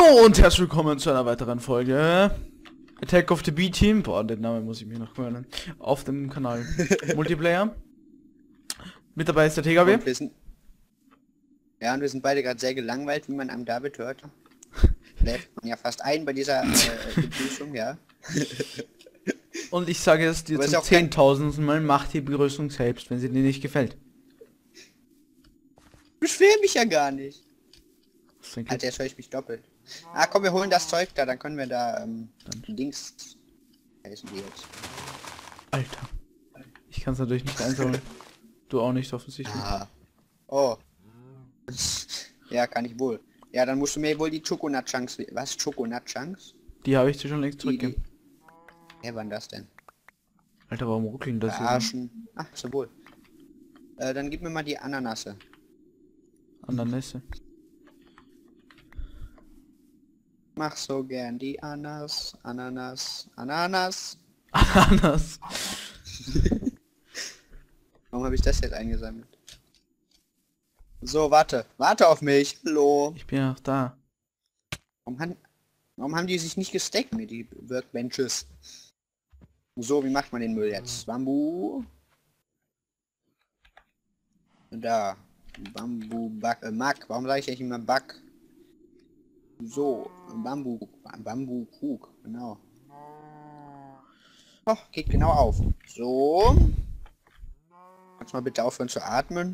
Hallo und herzlich willkommen zu einer weiteren Folge Attack of the B-Team. Boah, den Namen muss ich mir noch gewöhnen. Auf dem Kanal Multiplayer. Mit dabei ist der TKW. Und wir sind beide gerade sehr gelangweilt, wie man am David hört. Lädt man ja fast ein bei dieser Begrüßung, ja. Und ich sage es dir zum 10.000. Mal, macht die Begrüßung selbst, wenn sie dir nicht gefällt. Beschwer mich ja gar nicht. Alter, Alter, jetzt höre ich mich doppelt. Ah, komm, wir holen das Zeug da, dann können wir da Dings heißen die jetzt. Alter. Ich kann es natürlich nicht einsammeln. Du auch nicht offensichtlich. Ah. Oh. Ja, kann ich wohl. Ja, dann musst du mir wohl die Choconut Chunks. Was? Choconut Chunks? Die habe ich dir schon längst zurückgegeben. Hä, wann das denn? Alter, warum ruckeln das hier? Verarschen. Ach, so wohl. Dann gib mir mal die Ananasse. Ananässe. Mach so gern die Ananas. Ananas. Ananas. Warum habe ich das jetzt eingesammelt? So, warte. Warte auf mich. Hallo. Ich bin ja noch da. Warum haben die sich nicht gesteckt mit die Workbenches? So, wie macht man den Müll jetzt? Bambu. Da. Bambu, Mack. Warum sage ich eigentlich immer Back? So, Bambu-Krug, genau. Oh, geht genau auf. So. Kannst mal bitte aufhören zu atmen?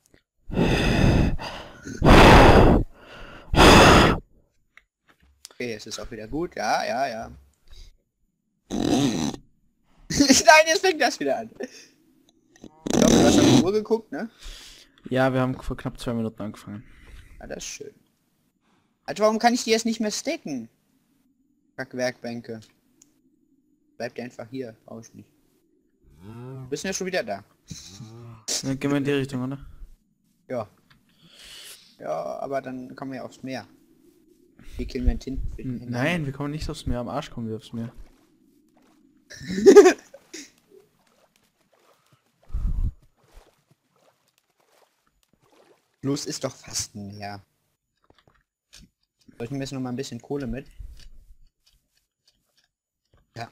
Okay, es ist auch wieder gut. Ja. Nein, jetzt fängt das wieder an. Ich glaube, du hast auf die Uhr geguckt, ne? Ja, wir haben vor knapp 2 Minuten angefangen. Ja, das ist schön. Also warum kann ich die jetzt nicht mehr stacken? Werkbänke. Bleibt einfach hier. Brauche ich nicht. Bist du ja schon wieder da? Dann gehen wir in die Richtung, oder? Ja. Ja, aber dann kommen wir aufs Meer. Wie killen wir den Tinten? Nein, wir kommen nicht aufs Meer. Am Arsch kommen wir aufs Meer. Bloß ist doch fast ein Meer. Sollten wir jetzt noch mal ein bisschen Kohle mit? Ja.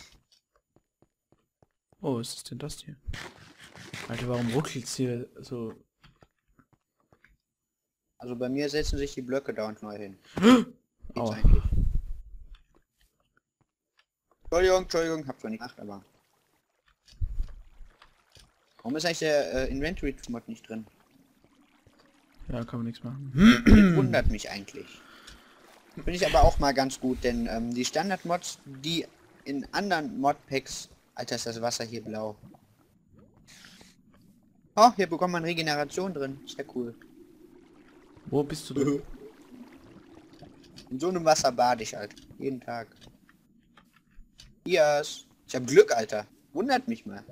Oh, was ist denn das hier? Alter, warum ruckelt's hier so? Also bei mir setzen sich die Blöcke dauernd neu hin. Geht's Aua. eigentlich? Entschuldigung, hab zwar nicht gemacht, aber... Warum ist eigentlich der Inventory-Mod nicht drin? Ja, kann man nichts machen. Das wundert mich eigentlich. Finde ich aber auch mal ganz gut, denn die Standard-Mods, die in anderen Modpacks... Alter, ist das Wasser hier blau. Oh, hier bekommt man Regeneration drin. Sehr cool. Wo bist du denn? In so einem Wasser bade ich halt. Jeden Tag. Yes. Ich hab Glück, Alter. Wundert mich mal.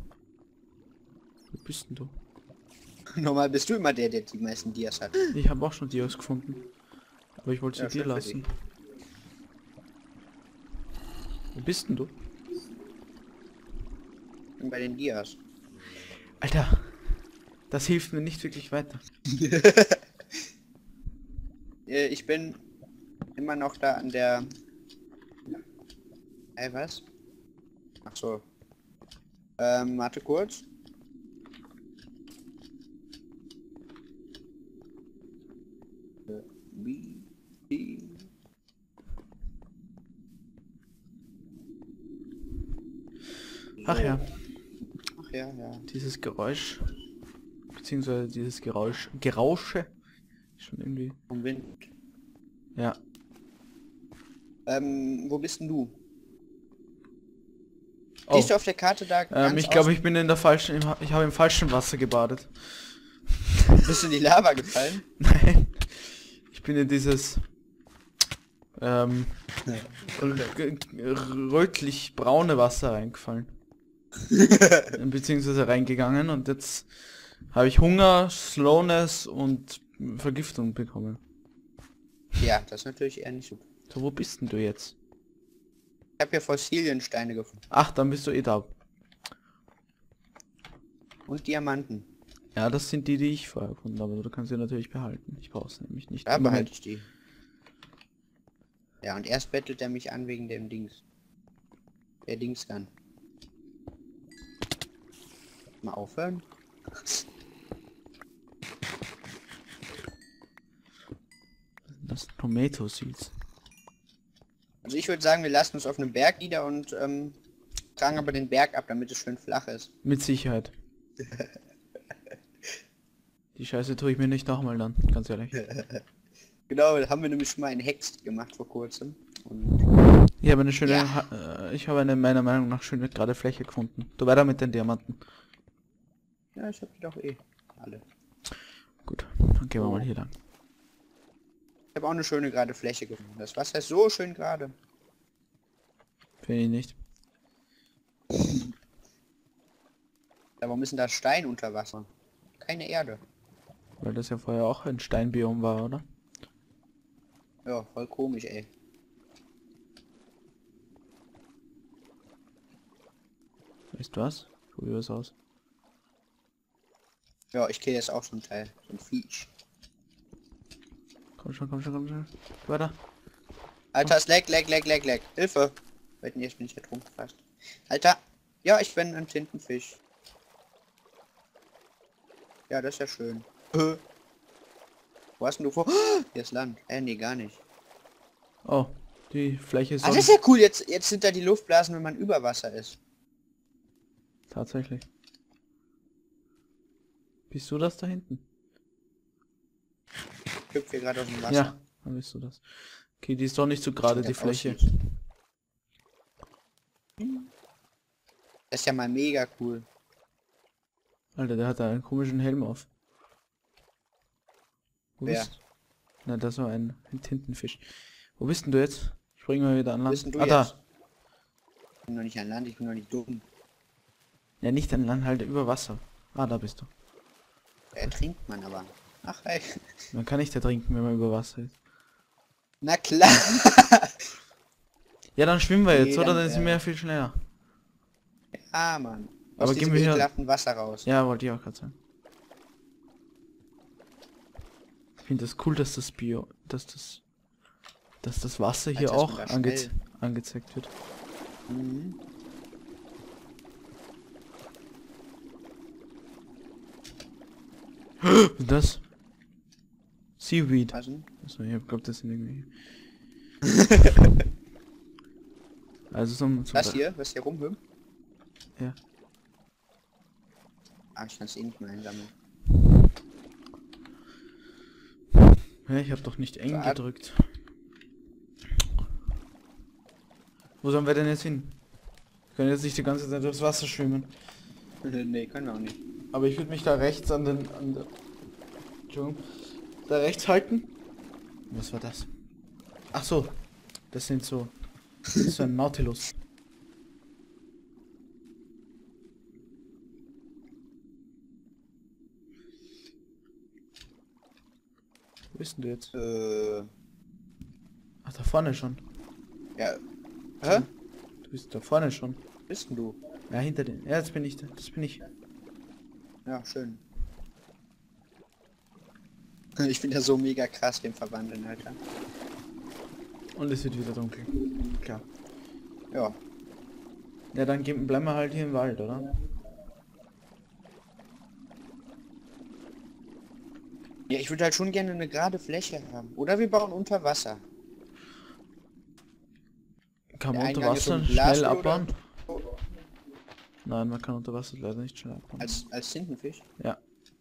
Wo bist denn du? Normal bist du immer der die meisten Dias hat. Ich habe auch schon Dias gefunden. Aber ich wollte sie Ja, dir schön für lassen. Wo bist denn du? Und bei den Dias. Alter, das hilft mir nicht wirklich weiter. Ich bin immer noch da an der... Ey, was? Ach so. Warte kurz. Ach ja, Ach ja. dieses Geräusch, beziehungsweise dieses Gerausche, schon irgendwie, Vom Wind. ja. Wo bist denn du? Oh. Siehst du auf der Karte da ganz Ich glaube, ich bin in der falschen, ich habe im falschen Wasser gebadet. Bist du in die Lava gefallen? Nein, ich bin in dieses rötlich-braune Wasser reingefallen. Beziehungsweise reingegangen und jetzt habe ich Hunger, Slowness und Vergiftung bekommen. Ja, das ist natürlich eher nicht so. So, wo bist denn du jetzt? Ich habe hier Fossiliensteine gefunden. Ach, dann bist du eh da. Und Diamanten. Ja, das sind die, die ich vorher gefunden habe. Du kannst sie natürlich behalten. Ich brauche es nämlich nicht. Da behalte ich die. Ja, und erst bettelt er mich an wegen dem Dings. Der Dings kann. Mal aufhören. Das Tomato Seeds. Also ich würde sagen, wir lassen uns auf einem Berg nieder und tragen aber den Berg ab, damit es schön flach ist. Mit Sicherheit. Die Scheiße tue ich mir nicht nochmal an, ganz ehrlich. Genau, da haben wir nämlich schon mal einen Hex gemacht vor kurzem. Und Ich habe eine schöne, Ja. ich habe eine meiner Meinung nach schöne gerade Fläche gefunden. Du weiter mit den Diamanten. ja, ich hab die doch eh alle. Gut, dann gehen wir mal hier lang. Ich habe auch eine schöne gerade Fläche gefunden. Das Wasser ist so schön gerade. Finde ich nicht. Ja, warum ist denn da Stein unter Wasser? Keine Erde. Weil das ja vorher auch ein Steinbiom war, oder? Ja, voll komisch, ey. Weißt du was? Probier es aus. Ja, ich kenne jetzt auch so ein Teil. So ein Viech. Komm schon, komm schon, komm schon. Weiter. Alter, es lag. Hilfe! Wetten, jetzt bin ich ertrunken fast. Alter! Ja, ich bin ein Tintenfisch. Ja, das ist ja schön. Wo hast denn du vor? Hier ist Land. Nee, gar nicht. Oh, die Fläche ist Ah, das ist ja cool. Jetzt sind da die Luftblasen, wenn man über Wasser ist. tatsächlich. Bist du das da hinten? Ich hüpfe hier gerade aus dem Wasser. Ja, dann bist du das. Okay, die ist doch nicht so gerade, die Das Fläche. aussieht. Das ist ja mal mega cool. Alter, der hat da einen komischen Helm auf. Wo Wer? bist? Na, das war ein Tintenfisch. Wo bist denn du jetzt? Ich bring mal wieder an Wo Land. bist denn du Ah, jetzt? da. Ich bin noch nicht an Land, ich bin noch nicht dumm. Ja, nicht an Land, halt über Wasser. Ah, da bist du. Ertrinkt man aber. Ach, ey. Man kann nicht ertrinken, wenn man über Wasser ist. Na klar. Ja, dann schwimmen wir jetzt, Nee, oder? dann, Dann sind wir ja viel schneller. Ah, Mann. Aber Aus gehen diesem wir hier- ekelhaften Wasser raus. Ja, wollte ich auch gerade sagen. Ich finde das cool, dass das dass das Wasser hier Alter, ist auch man da schnell. angezeigt wird. Mhm. Was ist das? Seaweed. Was denn? Also ich glaube, das sind irgendwie. Also Was hier rumhüpft? Ja. Ah, ich kann es eh nicht mehr einsammeln. Ja, ich habe doch nicht eng So, gedrückt. Wo sollen wir denn jetzt hin? Wir können jetzt nicht die ganze Zeit durchs Wasser schwimmen. Nee, können wir auch nicht. Aber ich würde mich da rechts an der Entschuldigung. Da rechts halten. Was war das? Ach so. Das sind so. Das ist so ein Nautilus. Wo bist denn du jetzt? Ach, da vorne schon. Ja. Hä? Du bist da vorne schon. Bist denn du? Ja, hinter den. Ja, jetzt bin ich da. Das bin ich. Ja, schön. Ich bin ja so mega krass dem Verwandeln, Alter. Und es wird wieder dunkel. Klar. Ja. Ja, dann bleiben wir halt hier im Wald, oder? Ja, ich würde halt schon gerne eine gerade Fläche haben. Oder wir bauen unter Wasser. Kann Der man unter Eingang ist so Wasser mit Glas schnell oder abbauen? so. Nein, man kann unter Wasser leider nicht schnell abbauen. Als Tintenfisch? Ja.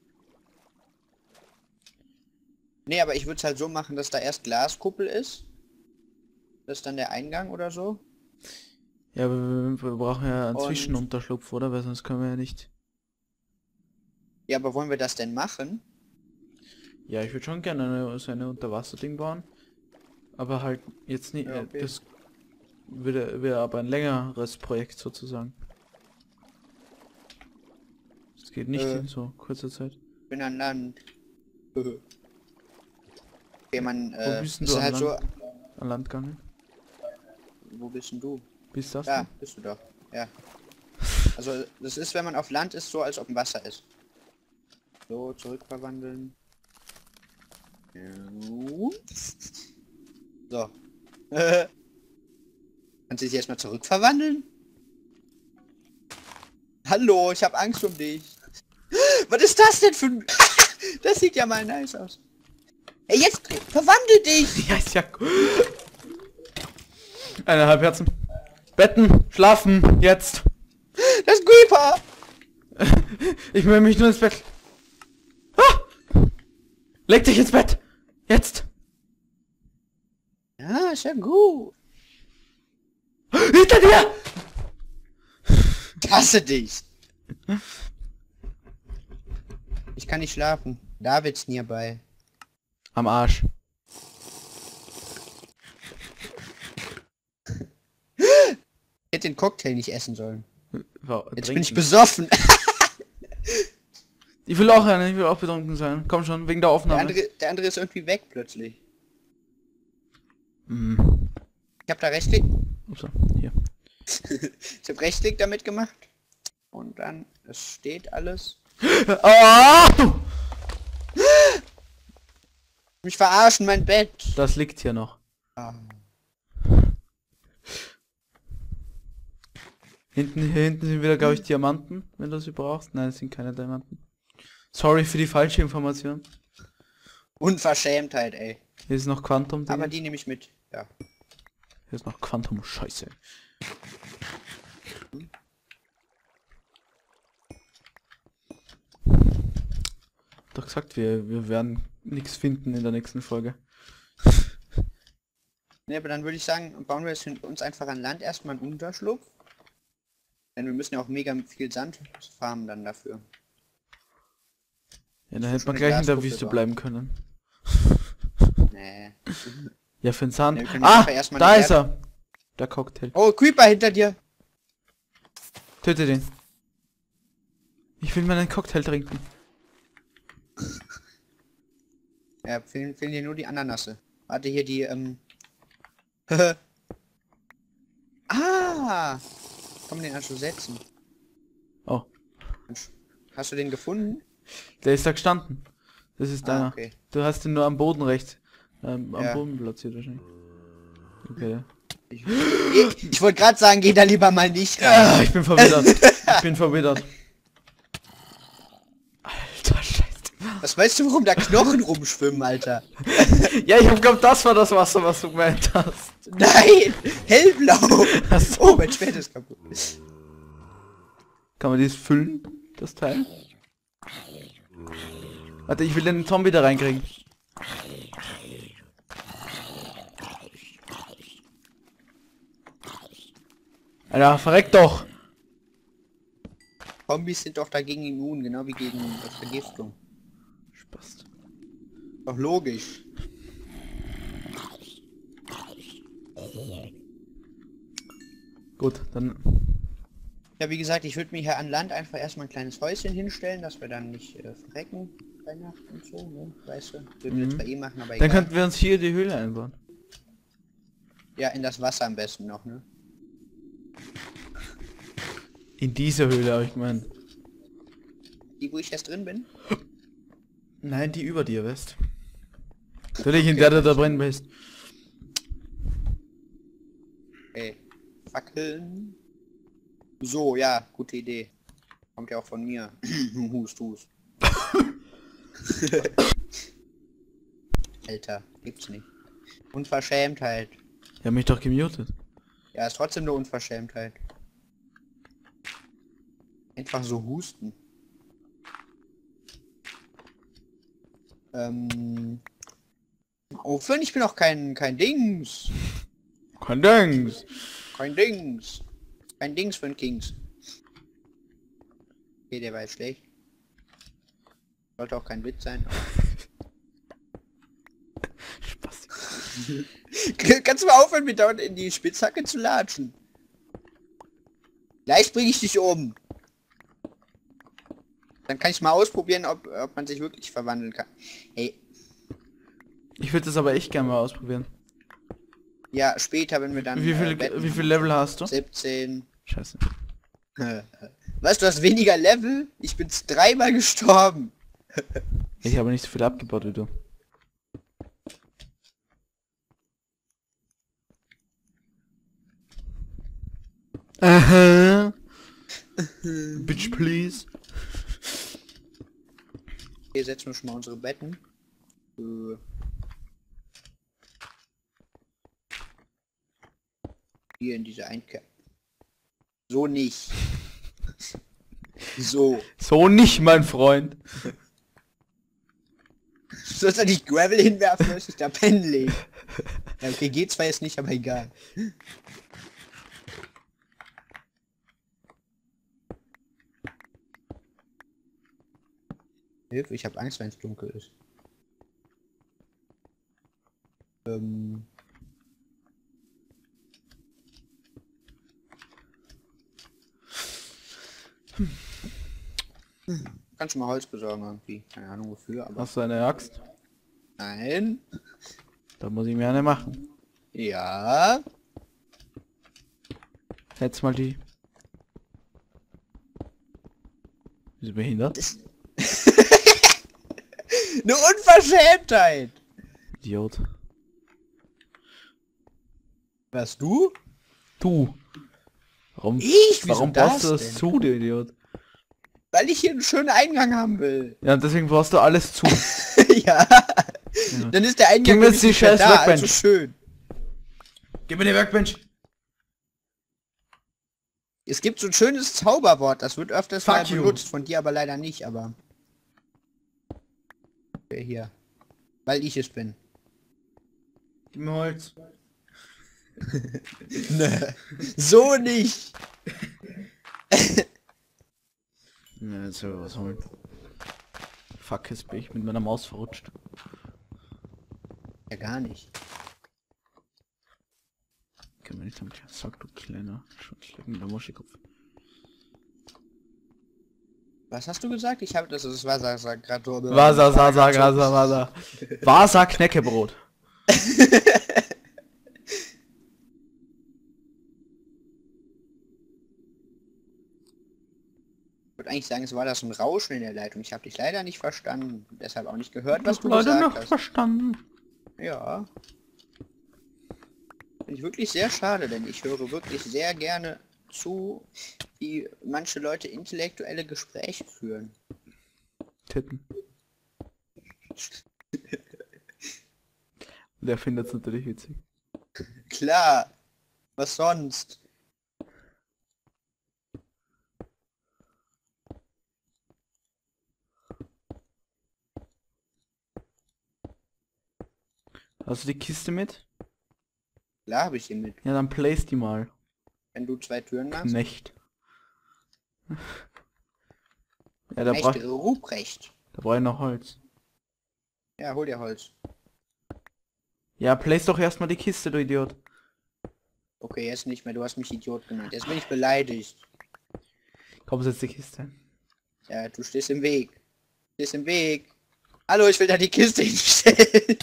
Nee, aber ich würde es halt so machen, dass da erst Glaskuppel ist. Das ist dann der Eingang oder so. Ja, aber wir brauchen ja einen Und- Zwischenunterschlupf, oder? Weil sonst können wir ja nicht. Ja, aber wollen wir das denn machen? Ja, ich würde schon gerne so eine Unterwasser-Ding bauen. Aber halt jetzt nicht. Ja, okay. Das wäre aber ein längeres Projekt sozusagen. Das geht nicht in so kurzer Zeit. Ich bin an Land. Okay, man, Wo bist denn ist du halt an so. Land? An Land gegangen? Wo bist denn du? Bist das? Da, bist du doch. Ja. Also, das ist, wenn man auf Land ist, so als ob ein Wasser ist. So, zurückverwandeln. So. Kannst du dich erstmal zurückverwandeln? Hallo, ich habe Angst um dich. Was ist das denn für ein... Das sieht ja mal nice aus. Ey, jetzt verwandel dich! Ja, ist ja cool. 1,5 Herzen. Betten, schlafen, jetzt. Das ist Creeper! Ich will mich nur ins Bett. Ah! Leg dich ins Bett. Jetzt. Ja, ist ja gut. Hinter dir! Ich hasse dich. Ich kann nicht schlafen. David's nearby. Am Arsch. Ich hätte den Cocktail nicht essen sollen. Jetzt bin ich Trinken. besoffen. Ich will auch einen, ich will auch betrunken sein. Komm schon, wegen der Aufnahme. Der andere ist irgendwie weg plötzlich. Mhm. Ich habe da Rechtsklick. Ups, hier. Ich habe Rechtsklick damit gemacht. Und dann, es steht alles. Oh! Mich verarschen, mein Bett. Das liegt hier noch. Ah. Hier hinten sind wieder, glaube ich, Diamanten, wenn du sie brauchst. Nein, es sind keine Diamanten. Sorry für die falsche Information. Unverschämtheit, ey. Hier ist noch Quantum. Aber die nehme ich mit. Ja. Hier ist noch Quantum. Scheiße. Doch gesagt, wir werden nichts finden in der nächsten Folge. Ne, aber dann würde ich sagen, bauen wir jetzt uns einfach an Land erstmal einen Unterschlupf. Denn wir müssen ja auch mega viel Sand farmen dann dafür. Ja, dann hätte man eine gleich in der Glaskuppel Wüste bauen. bleiben können. Nee. Ja, für den Sand. Ja, wir können Ah, einfach erstmal da eine ist er. Der Cocktail. Oh, Creeper hinter dir. Töte den. Ich will meinen Cocktail trinken. Ja, fehlen dir nur die Ananasse. Warte, hier die, Ah! Kann man den also setzen? Oh, Hast du den gefunden? der ist da gestanden. Das ist deiner. Okay. Du hast ihn nur am Boden rechts. Am Ja. Boden platziert wahrscheinlich. Okay. Ich wollte gerade sagen, geh da lieber mal nicht rein. Ah, ich bin verwidert. Ich bin verwidert. Alter Scheiße. Was weißt du, warum da Knochen rumschwimmen, Alter? Ja, ich glaube, das war das Wasser, was du gemeint hast. Nein! Hellblau! Ach so. Oh, mein Schwert ist kaputt. Kann man dies füllen, das Teil? Warte, ich will den Zombie da reinkriegen. Alter, verreck doch! Zombies sind doch dagegen immun, genau wie gegen Vergiftung. Spaß. Doch logisch. Gut, dann... Ja, wie gesagt, ich würde mir hier an Land einfach erstmal ein kleines Häuschen hinstellen, dass wir dann nicht verrecken bei Nacht und so, ne? Weißt du? Würden wir zwar eh machen, aber Dann egal. könnten wir uns hier die Höhle einbauen. Ja, in das Wasser am besten noch, ne? In dieser Höhle, habe ich gemeint. Die, wo ich jetzt drin bin? Nein, die über dir, weißt. Natürlich in der du da drin bist. Okay. Fackeln. So, ja, gute Idee. Kommt ja auch von mir. Hust, hust. Alter, gibt's nicht. Unverschämtheit. Die haben mich doch gemutet. Ja, ist trotzdem eine Unverschämtheit. Einfach so husten. Aufhören, ich bin auch kein Dings. Kein Dings. Kein Dings. Kein Dings für den Kings. Okay, der war jetzt schlecht. Sollte auch kein Witz sein. Spaß. Kannst du mal aufhören, mit dauernd in die Spitzhacke zu latschen? Gleich bringe ich dich um. Dann kann ich mal ausprobieren, ob man sich wirklich verwandeln kann. Hey, Ich würde das aber echt gerne mal ausprobieren. ja, später, wenn wir dann... Wie viel Level hast du? 17. Scheiße. Weißt du, hast weniger Level? Ich bin 3-mal gestorben. Ich habe nicht so viel abgebaut wie du. Aha. Bitch, please. Hier setzen wir schon mal unsere Betten. Hier in diese Einkehr. So nicht. So. So nicht, mein Freund. Du sollst ja nicht Gravel hinwerfen, dass ich da pennen legen. Ja, okay, geht zwar jetzt nicht, aber egal. Hilfe, ich habe Angst, wenn es dunkel ist. Kannst du mal Holz besorgen irgendwie? Keine Ahnung wofür, aber... Hast du eine Axt? Nein. Da muss ich mir eine machen. Ja. Setz mal die. Bist du behindert? Eine Unverschämtheit! Idiot. Was, du? Du. Warum? Ich? Warum baust du das zu, du Idiot? Weil ich hier einen schönen Eingang haben will. Ja, deswegen baust du alles zu. Ja. Dann ist der Eingang Gib mir jetzt die nicht mehr scheiß da, Workbench. also schön. Gib mir die Workbench. Es gibt so ein schönes Zauberwort, das wird öfters Fuck mal you. benutzt, von dir aber leider nicht, aber... Der hier. Weil ich es bin. Gib mir Holz. Nö. So nicht! Ja, jetzt soll was holen. Fuck, jetzt bin ich mit meiner Maus verrutscht. Ja, gar nicht. Können wir nicht damit sag du kleiner Schutzschlecken, Moschikopf. Was hast du gesagt? Ich habe das ist Wasser gerade so. Wasser Knäckebrot. Ich würde eigentlich sagen, es war das ein Rauschen in der Leitung. Ich habe dich leider nicht verstanden. Deshalb auch nicht gehört, was du Leider gesagt noch hast. verstanden. Ja. Finde ich wirklich sehr schade, denn ich höre wirklich sehr gerne zu, wie manche Leute intellektuelle Gespräche führen. Titten. Der findet es natürlich witzig. Klar. Was sonst? Hast du die Kiste mit? Klar habe ich ihn mit. Ja, dann place die mal. Wenn du 2 Türen machst. Nicht. Ja, da brauch Ruprecht. ich noch Holz. Ja, hol dir Holz. Ja, place doch erstmal die Kiste, du Idiot. Okay, jetzt nicht mehr. Du hast mich Idiot genannt. Jetzt bin ich beleidigt. Komm, setz die Kiste. Ja, du stehst im Weg. Du stehst im Weg. Hallo, ich will da die Kiste hinstellen.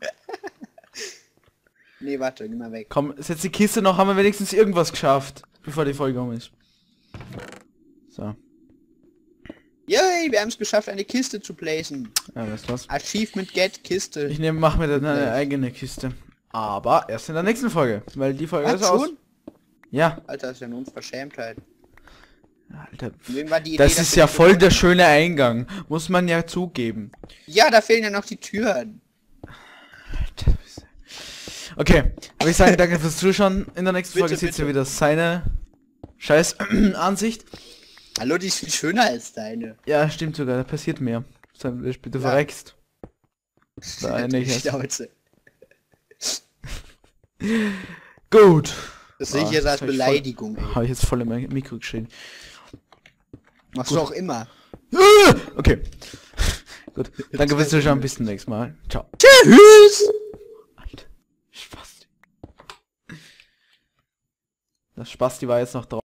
Nee, warte, geh mal weg. Komm, setz die Kiste noch, haben wir wenigstens irgendwas geschafft, bevor die Folge um ist. So. Yay, wir haben es geschafft, eine Kiste zu placen. Ja, weißt du was? Achievement Get Kiste. Ich mach mir dann eine eigene Kiste. Aber erst in der nächsten Folge, weil die Folge ist aus. Schon? Ja. Alter, das ist ja eine Unverschämtheit. Alter. Wem war die Idee, Das dass ist wir ja die voll gefunden der schöne Eingang. Muss man ja zugeben. haben? Ja, da fehlen ja noch die Türen. Okay, aber ich sage danke fürs Zuschauen. In der nächsten Bitte, Folge seht ihr bitte. wieder seine scheiß Ansicht. Hallo, die ist viel schöner als deine. Ja, stimmt sogar, da passiert mehr. Bitte Ja. verreckst. Da nicht erst. Schnauze. Gut. Das sehe ich jetzt als hab ich Beleidigung, Voll, ey. habe ich jetzt voll in mein Mikro geschrien. Machst du auch immer. Okay. Gut. Danke fürs Zuschauen. Bis zum nächsten Mal. Ciao. Tschüss! Alter. Spasti. Das Spasti war jetzt noch drauf.